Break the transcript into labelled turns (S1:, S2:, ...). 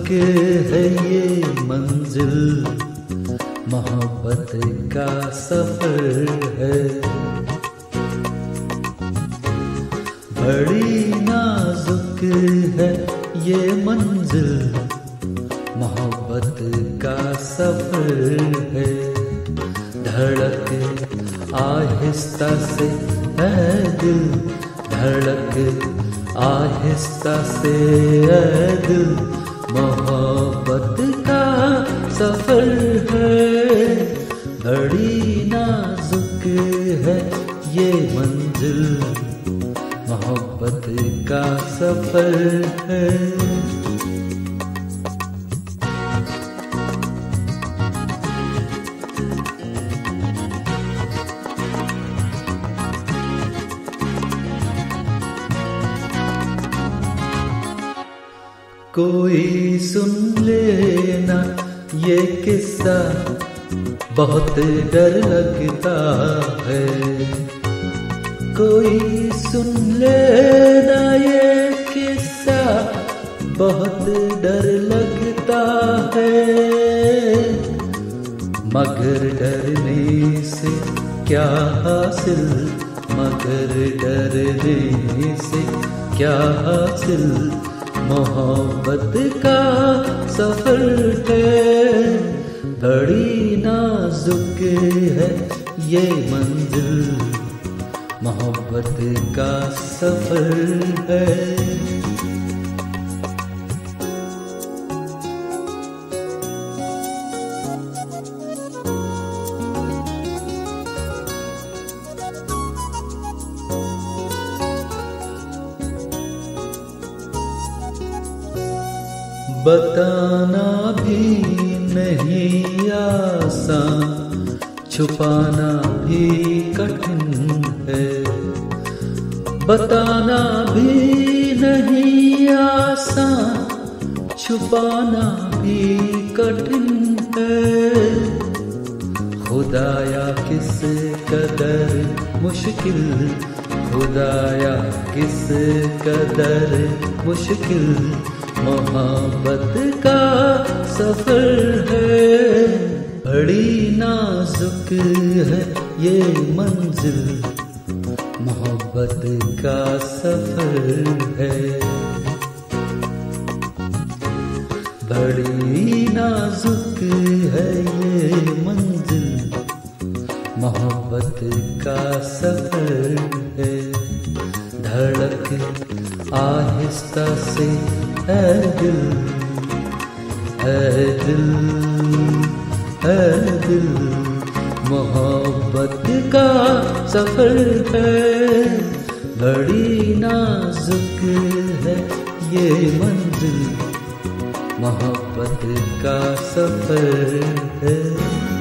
S1: है ये मंजिल, मोहब्बत का सफर है। बड़ी नाजुक है ये मंजिल, मोहब्बत का सफर है। धड़क आहिस्ता से है दिल, धड़क आहिस्ता से है दिल, मोहब्बत का सफर है। बड़ी नाजुक है ये मंजिल, मोहब्बत का सफर है। कोई सुन लेना ये किस्सा, बहुत डर लगता है। कोई सुन लेना ये किस्सा, बहुत डर लगता है। मगर डरने से क्या हासिल, मगर डरने से क्या हासिल, मोहब्बत का सफर है। बड़ी नाजुक है ये मंजिल, मोहब्बत का सफर है। बताना भी नहीं आसान, छुपाना भी कठिन है। बताना भी नहीं आसान, छुपाना भी कठिन है। खुदाया किस कदर मुश्किल, खुदाया किस कदर मुश्किल, मोहब्बत का सफर है। बड़ी नाजुक है ये मंजिल, मोहब्बत का सफर है। बड़ी नाजुक है ये मंजिल, मोहब्बत का सफर है। धड़क आहिस्ता से है दिल, है दिल, है दिल, मोहब्बत का सफर है। बड़ी नाजुक है ये मंजिल, मोहब्बत का सफर है।